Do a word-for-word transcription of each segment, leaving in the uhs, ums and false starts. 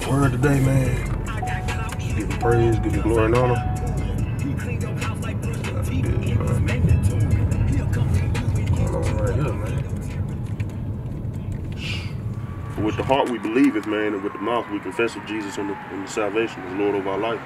word today, man. Give the praise, give the glory and honor. That's good, man. Going on right here, man. With the heart we believe it, man, and with the mouth we confess of Jesus in the, in the salvation, the Lord of our life.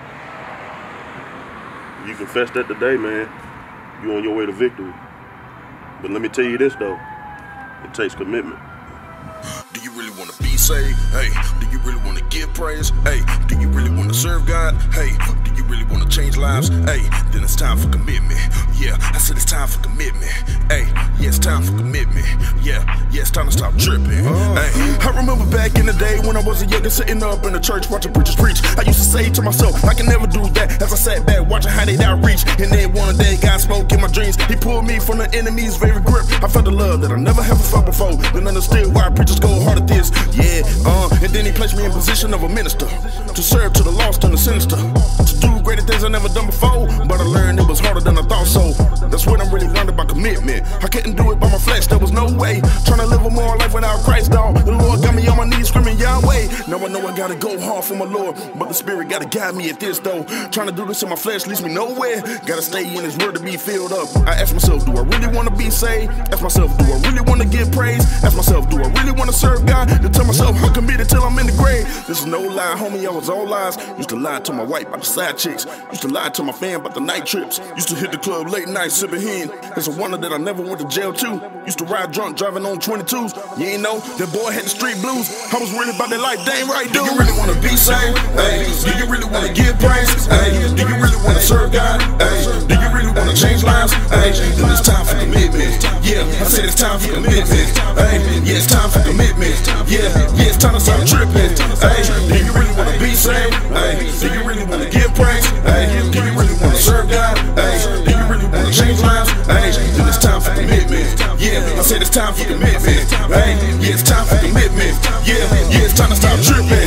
You confess that today, man, you're on your way to victory. But let me tell you this, though. It takes commitment. Do you really want to be saved? Hey, do you really want to give praise? Hey, do you really want to serve God? Hey, do you really want to change lives? Hey, then it's time for commitment. Yeah, I said it's time for commitment. Hey, yeah, it's time for commitment. Yeah, yeah, it's time to stop tripping. Hey, I remember back in the day when I was a youngin' sitting up in the church watching preachers preach. I used to say to myself, I can never do that. As I sat back watching how they'd outreach. And then one day God spoke in my dreams. He pulled me from the enemy's very grip. I felt the love that I never have felt before. Then understood why preachers go hard at this. Yeah, uh, and then he placed me in position of a minister to serve to the lost and the sinister, to do greater things I never done before. But I learned it was harder than I thought, so that's when I really learned about commitment. I couldn't do it by my flesh, there was no way. Trying to live a moral life without Christ, dog. The Lord got me on my knees screaming Yahweh. Now I know I gotta go hard for my Lord, but the Spirit gotta guide me at this though. Trying to do this in my flesh leads me nowhere. Gotta stay in His word to be filled up. I ask myself, do I really want to be saved? Ask myself, do I really want to give praise? Ask myself, do I really want to serve God? To tell myself I'm committed till I'm in the grave. This is no lie, homie, I was all lies. Used to lie to my wife about the side chicks. Used to lie to my fam about the night trips. Used to hit the club late night sipping hen. It's a wonder that I never went to jail too. Used to ride drunk driving on twenty-twos. You ain't know, that boy had the street blues. I was really about that life, dang right, dude. Do you really want to be saved? Hey, do you really want to give praise? Hey, do you really want to serve God? Hey, do you really want to change lives? Hey, then it's time for commitment. Yeah, I said it's time for commitment. Hey, yeah, it's time for commitment. Yeah, yeah, it's time to stop tripping. Hey, do you really want to be saved? Hey, do you really want to give praise? Hey, do you really want to serve God? Hey, do you really want to change lives? Hey, then it's time for commitment. Yeah, I said it's time for commitment. Hey, yeah, it's time for commitment. Yeah, yeah, it's time to stop tripping.